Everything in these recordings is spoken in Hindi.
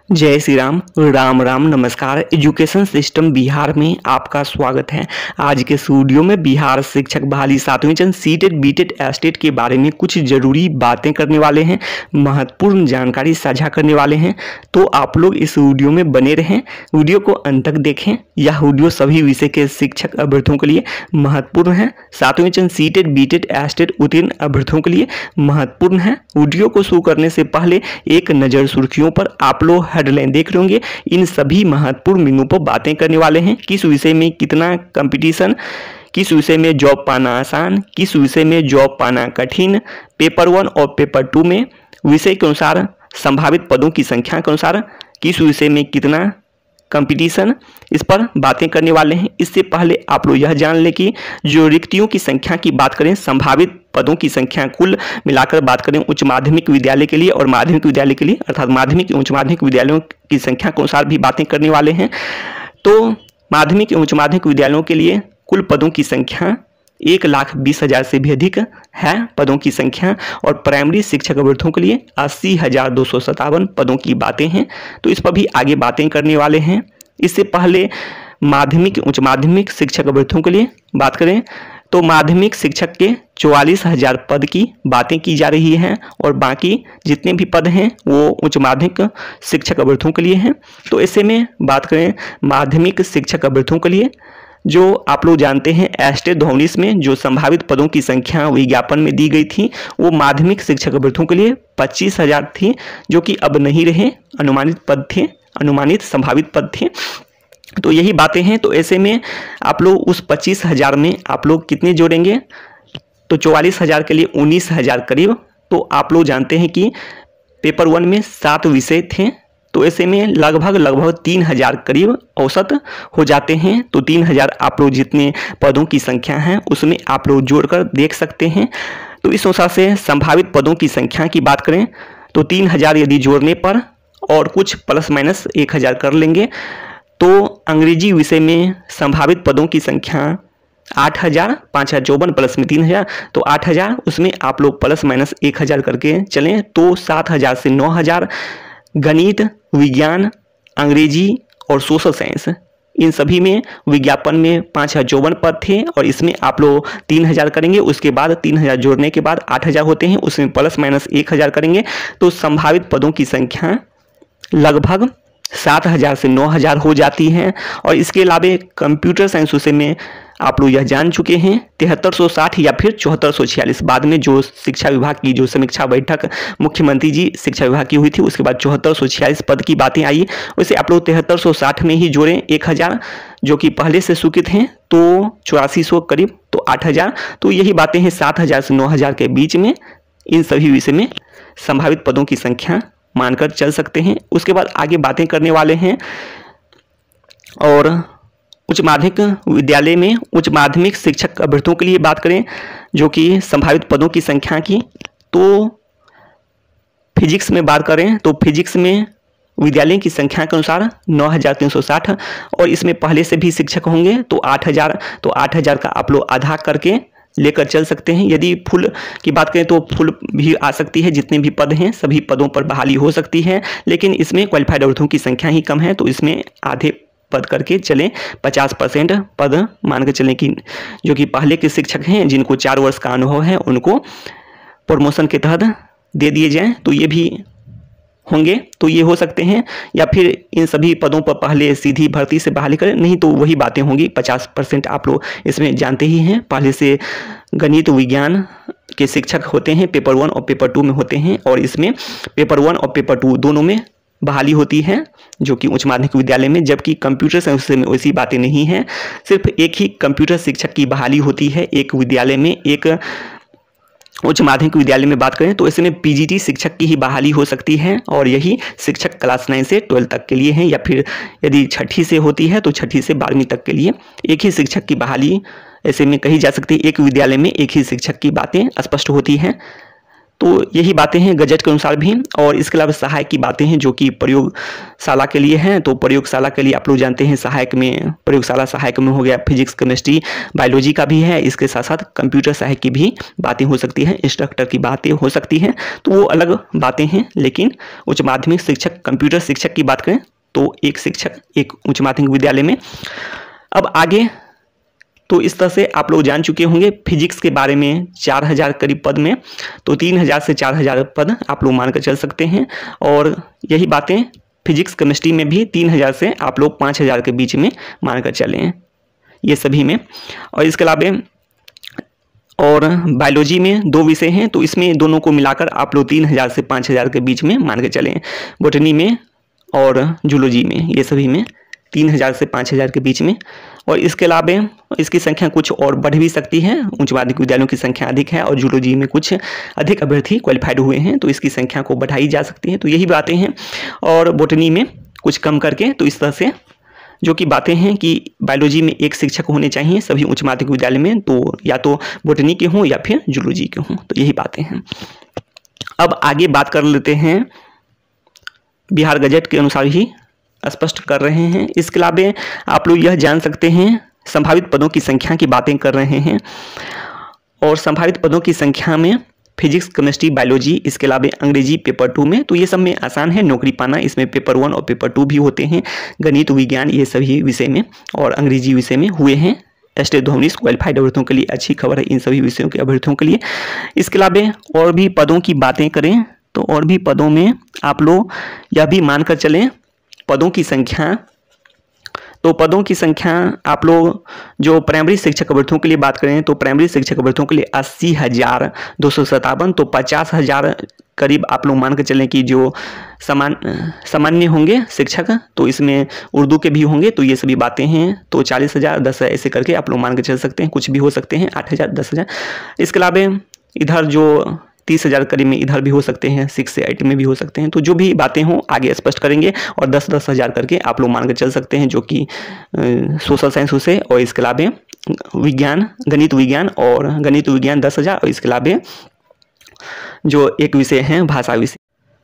जय श्री राम, राम राम, नमस्कार। एजुकेशन सिस्टम बिहार में आपका स्वागत है। आज के इस वीडियो में बिहार शिक्षक बहाली 7वीं चरण सीटेट बीटेट एस्टेट के बारे में कुछ जरूरी बातें करने वाले हैं, महत्वपूर्ण जानकारी साझा करने वाले हैं। तो आप लोग इस वीडियो में बने रहें, वीडियो को अंत तक देखें। यह वीडियो सभी विषय के शिक्षक अभ्यर्थियों के लिए महत्वपूर्ण है। 7वीं चरण सीटेट बीटेट एस्टेट उत्तीर्ण अभ्यर्थियों के लिए महत्वपूर्ण है। वीडियो को शुरू करने से पहले एक नज़र सुर्खियों पर आप लोग हेडलाइन देख रहे होंगे। इन सभी महत्वपूर्ण बिंदुओं पर बातें करने वाले हैं। किस विषय में कितना कंपटीशन, किस विषय में जॉब पाना आसान, किस विषय में जॉब पाना कठिन, पेपर 1 और पेपर 2 में विषय के अनुसार संभावित पदों की संख्या के अनुसार किस विषय में कितना कंपटीशन, इस पर बातें करने वाले हैं। इससे पहले आप लोग यह जान लें कि जो रिक्तियों की संख्या की बात करें, संभावित पदों की संख्या कुल मिलाकर बात करें उच्च माध्यमिक विद्यालय के लिए और माध्यमिक विद्यालय के लिए, अर्थात माध्यमिक एवं उच्च माध्यमिक विद्यालयों की संख्या के अनुसार भी बातें करने वाले हैं। तो माध्यमिक एवं उच्च माध्यमिक विद्यालयों के लिए कुल पदों की संख्या 1,20,000 से भी अधिक है पदों की संख्या, और प्राइमरी शिक्षक अभ्यर्थियों के लिए 80,257 पदों की बातें हैं। तो इस पर भी आगे बातें करने वाले हैं। इससे पहले माध्यमिक उच्च माध्यमिक शिक्षक अभ्यर्थियों के लिए बात करें तो माध्यमिक शिक्षक के 44,000 पद की बातें की जा रही हैं, और बाकी जितने भी पद हैं वो उच्च माध्यमिक शिक्षक अभ्यर्थियों के लिए हैं। तो ऐसे में बात करें माध्यमिक शिक्षक अभ्यर्थियों के लिए, जो आप लोग जानते हैं एस्टेट 19 में जो संभावित पदों की संख्या विज्ञापन में दी गई थी वो माध्यमिक शिक्षक अभ्यर्थियों के लिए 25,000 थी, जो कि अब नहीं रहे, अनुमानित पद थे, अनुमानित संभावित पद थे। तो यही बातें हैं। तो ऐसे में आप लोग उस 25,000 में आप लोग कितने जोड़ेंगे, तो 44,000 के लिए 19,000 करीब। तो आप लोग जानते हैं कि पेपर 1 में 7 विषय थे, तो ऐसे में लगभग 3,000 करीब औसत हो जाते हैं। तो 3,000 आप लोग जितने पदों की संख्या है उसमें आप लोग जोड़कर देख सकते हैं। तो इस अनुसार से संभावित पदों की संख्या की बात करें तो 3,000 यदि जोड़ने पर और कुछ प्लस माइनस 1,000 कर लेंगे तो अंग्रेजी विषय में संभावित पदों की संख्या 8,000, 5,054 प्लस में 3,000, तो 8,000, उसमें आप लोग प्लस माइनस 1,000 करके चलें तो 7,000 से 9,000। गणित, विज्ञान, अंग्रेजी और सोशल साइंस, इन सभी में विज्ञापन में 5,054 पद थे, और इसमें आप लोग 3,000 करेंगे। उसके बाद 3,000 जोड़ने के बाद 8,000 होते हैं, उसमें प्लस माइनस 1,000 करेंगे तो संभावित पदों की संख्या लगभग 7,000 से 9,000 हो जाती है। और इसके अलावा कंप्यूटर साइंस विषय में आप लोग यह जान चुके हैं 7360 या फिर 7446, बाद में जो शिक्षा विभाग की जो समीक्षा बैठक मुख्यमंत्री जी शिक्षा विभाग की हुई थी उसके बाद 7446 पद की बातें आई। वैसे आप लोग 7360 में ही जोड़ें 1,000 जो कि पहले से स्वीकृत हैं, तो 8400 करीब, तो 8,000। तो यही बातें हैं 7,000 से 9,000 के बीच में इन सभी विषय में संभावित पदों की संख्या मानकर चल सकते हैं। उसके बाद आगे बातें करने वाले हैं। और उच्च माध्यमिक विद्यालय में उच्च माध्यमिक शिक्षक अभ्यर्थियों के लिए बात करें जो कि संभावित पदों की संख्या की, तो फिजिक्स में बात करें तो फिजिक्स में विद्यालय की संख्या के अनुसार 9,360, और इसमें पहले से भी शिक्षक होंगे तो 8,000, तो 8,000 का आप लोग आधा करके लेकर चल सकते हैं। यदि फुल की बात करें तो फुल भी आ सकती है, जितने भी पद हैं सभी पदों पर बहाली हो सकती है, लेकिन इसमें क्वालिफाइड अभ्यर्थियों की संख्या ही कम है, तो इसमें आधे पद करके चलें। 50% पद मान के चलें कि जो कि पहले के शिक्षक हैं जिनको 4 वर्ष का अनुभव है उनको प्रमोशन के तहत दे दिए जाएं, तो ये भी होंगे, तो ये हो सकते हैं। या फिर इन सभी पदों पर पहले सीधी भर्ती से बहाली करें, नहीं तो वही बातें होंगी। 50% आप लोग इसमें जानते ही हैं, पहले से गणित विज्ञान के शिक्षक होते हैं, पेपर 1 और पेपर 2 में होते हैं, और इसमें पेपर 1 और पेपर 2 दोनों में बहाली होती है जो कि उच्च माध्यमिक विद्यालय में, जबकि कंप्यूटर साइंस में वैसी बातें नहीं हैं। सिर्फ एक ही कंप्यूटर शिक्षक की बहाली होती है एक विद्यालय में। एक उच्च माध्यमिक विद्यालय में बात करें तो ऐसे में पीजीटी शिक्षक की ही बहाली हो सकती है, और यही शिक्षक क्लास 9 से 12 तक के लिए हैं, या फिर यदि 6ठी से होती है तो 6ठी से 12वीं तक के लिए एक ही शिक्षक की बहाली ऐसे में कही जा सकती है। एक विद्यालय में एक ही शिक्षक की बातें स्पष्ट होती हैं। तो यही बातें हैं गजट के अनुसार भी। और इसके अलावा सहायक की बातें हैं जो कि प्रयोगशाला के लिए हैं। तो प्रयोगशाला के लिए आप लोग जानते हैं सहायक में, प्रयोगशाला सहायक में हो गया फिजिक्स, केमिस्ट्री, बायोलॉजी का भी है। इसके साथ साथ कंप्यूटर सहायक की भी बातें हो सकती हैं, इंस्ट्रक्टर की बातें हो सकती हैं, तो वो अलग बातें हैं। लेकिन उच्च माध्यमिक शिक्षक, कंप्यूटर शिक्षक की बात करें तो एक शिक्षक एक उच्च माध्यमिक विद्यालय में। अब आगे तो इस तरह से आप लोग जान चुके होंगे फिजिक्स के बारे में 4000 करीब पद में, तो 3000 से 4000 पद आप लोग मानकर चल सकते हैं। और यही बातें फिजिक्स केमिस्ट्री में भी 3000 से आप लोग 5000 के बीच में मानकर चलें, ये सभी में। और इसके अलावा और बायोलॉजी में 2 विषय हैं, तो इसमें दोनों को मिलाकर आप लोग 3000 से 5000 के बीच में मान के चलें। बॉटनी में और जूलॉजी में, ये सभी में 3000 से 5000 के बीच में। और इसके अलावा इसकी संख्या कुछ और बढ़ भी सकती है, उच्च माध्यमिक विद्यालयों की संख्या अधिक है और जूलॉजी में कुछ अधिक अभ्यर्थी क्वालिफाइड हुए हैं, तो इसकी संख्या को बढ़ाई जा सकती है। तो यही बातें हैं। और बॉटनी में कुछ कम करके, तो इस तरह से जो कि बातें हैं कि बायोलॉजी में एक शिक्षक होने चाहिए सभी उच्च माध्यमिक विद्यालय में, तो या तो बॉटनी के हों या फिर जूलॉजी के हों, तो यही बातें हैं। अब आगे बात कर लेते हैं, बिहार गजट के अनुसार ही स्पष्ट कर रहे हैं। इसके अलावा आप लोग यह जान सकते हैं संभावित पदों की संख्या की बातें कर रहे हैं। और संभावित पदों की संख्या में फिजिक्स, केमिस्ट्री, बायोलॉजी, इसके अलावा अंग्रेजी पेपर 2 में, तो ये सब में आसान है नौकरी पाना। इसमें पेपर 1 और पेपर 2 भी होते हैं। गणित, विज्ञान, ये सभी विषय में और अंग्रेजी विषय में हुए हैं। स्टेट 2019 क्वालिफाइड अभ्यर्थियों के लिए अच्छी खबर है इन सभी विषयों के अभ्यर्थियों के लिए। इसके अलावा और भी पदों की बातें करें तो और भी पदों में आप लोग यह भी मानकर चलें पदों की संख्या, तो पदों की संख्या आप लोग जो प्राइमरी शिक्षक अभ्यर्थियों के लिए बात करें तो प्राइमरी शिक्षक अभ्यर्थियों के लिए 80,257, तो 50,000 करीब आप लोग मान के चलें कि जो सामान्य होंगे शिक्षक, तो इसमें उर्दू के भी होंगे, तो ये सभी बातें हैं। तो 40,000, 10,000 ऐसे करके आप लोग मान के चल सकते हैं, कुछ भी हो सकते हैं, 8,000, 10,000। इसके अलावा इधर जो 30,000 करीब में इधर भी हो सकते हैं, 6 से 8 में भी हो सकते हैं। तो जो भी बातें हों आगे स्पष्ट करेंगे। और 10-10 हज़ार करके आप लोग मान के चल सकते हैं, जो कि सोशल साइंस विषय और इसके अलावा विज्ञान, गणित विज्ञान और गणित विज्ञान 10,000 और इसके अलावा जो एक विषय है भाषा विषय।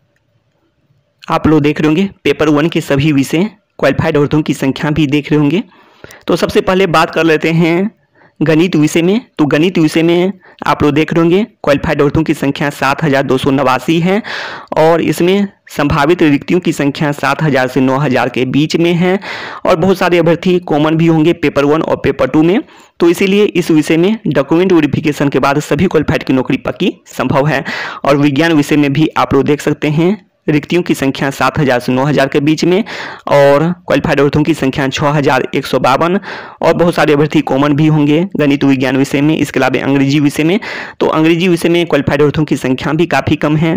आप लोग देख रहे होंगे पेपर 1 के सभी विषय क्वालिफाइड अभ्यर्थियों की संख्या भी देख रहे होंगे। तो सबसे पहले बात कर लेते हैं गणित विषय में। तो गणित विषय में आप लोग देख रहे होंगे क्वालिफाइड अभ्यर्थियों की संख्या 7,289 है और इसमें संभावित रिक्तियों की संख्या 7,000 से 9,000 के बीच में है। और बहुत सारे अभ्यर्थी कॉमन भी होंगे पेपर 1 और पेपर 2 में, तो इसीलिए इस विषय में डॉक्यूमेंट वेरिफिकेशन के बाद सभी क्वालिफाइड की नौकरी पक्की संभव है। और विज्ञान विषय में भी आप लोग देख सकते हैं रिक्तियों की संख्या 7,000 से 9,000 के बीच में और क्वालिफाइड अभ्यर्थियों की संख्या 6,152 और बहुत सारे अभ्यर्थी कॉमन भी होंगे गणित विज्ञान विषय में। इसके अलावा अंग्रेजी विषय में, तो अंग्रेजी विषय में क्वालिफाइड अभ्यर्थियों की संख्या भी काफ़ी कम है,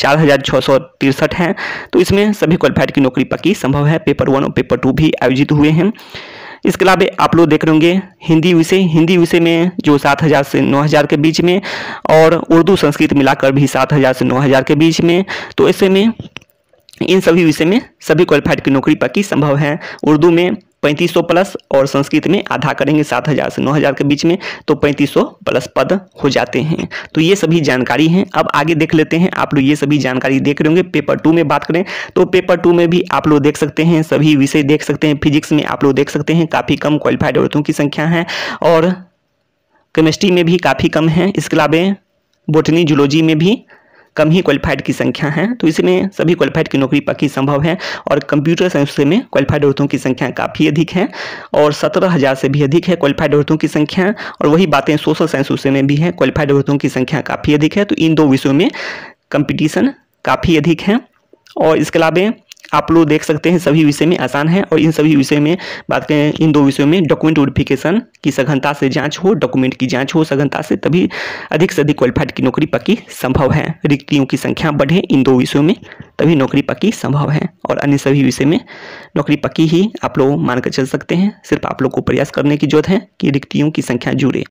4,663 है। तो इसमें सभी क्वालिफाइड की नौकरी पक्की संभव है। पेपर 1 और पेपर 2 भी आयोजित हुए हैं। इसके अलावा आप लोग देख रहे होंगे हिंदी विषय में जो 7,000 से 9,000 के बीच में और उर्दू संस्कृत मिलाकर भी 7,000 से 9,000 के बीच में। तो ऐसे में इन सभी विषय में सभी क्वालिफाइड की नौकरी पक्की संभव है। उर्दू में 3500 प्लस और संस्कृत में आधा करेंगे 7,000 से 9,000 के बीच में, तो 3500 प्लस पद हो जाते हैं। तो ये सभी जानकारी हैं। अब आगे देख लेते हैं, आप लोग ये सभी जानकारी देख रहे होंगे। पेपर 2 में बात करें तो पेपर 2 में भी आप लोग देख सकते हैं सभी विषय देख सकते हैं। फिजिक्स में आप लोग देख सकते हैं काफ़ी कम क्वालिफाइड अभ्यर्थियों की संख्या है और केमिस्ट्री में भी काफ़ी कम है। इसके अलावा बॉटनी, जूलॉजी में भी कम ही क्वालिफाइड की संख्या है। तो इसमें सभी क्वालिफाइड की नौकरी पक्की संभव है। और कंप्यूटर साइंस में क्वालिफाइड अभ्यर्थियों की संख्या काफ़ी अधिक है और 17,000 से भी अधिक है क्वालिफाइड अभ्यर्थियों की संख्या। और वही बातें सोशल साइंस विषय में भी है, क्वालिफाइड अभ्यर्थियों की संख्या काफ़ी अधिक है। तो इन 2 विषयों में कंपटीशन काफ़ी अधिक है। और इसके अलावा आप लोग देख सकते हैं सभी विषय में आसान है। और इन सभी विषय में बात करें, इन 2 विषयों में डॉक्यूमेंट वेरिफिकेशन की सघनता से जांच हो, डॉक्यूमेंट की जांच हो सघनता से, तभी अधिक से अधिक क्वालिफाइड की नौकरी पक्की संभव है। रिक्तियों की संख्या बढ़े इन 2 विषयों में तभी नौकरी पक्की संभव है। और अन्य सभी विषय में नौकरी पक्की ही आप लोग मानकर चल सकते हैं। सिर्फ आप लोग को प्रयास करने की जरूरत है कि रिक्तियों की संख्या जुड़े।